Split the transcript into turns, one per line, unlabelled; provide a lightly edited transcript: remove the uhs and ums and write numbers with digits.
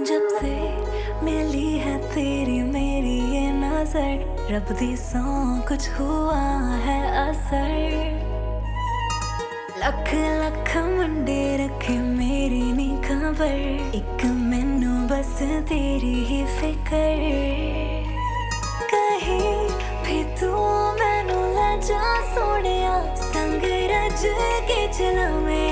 जब से मिली है तेरी मेरी ये नजर, रब दी सौ कुछ हुआ है असर। लख लख मुंडे रखे मेरी नी खबर, एक मैनू बस तेरी ही फिकर। कहीं भी तू मैनू ले जा सोनिया, संग रज के चला मैं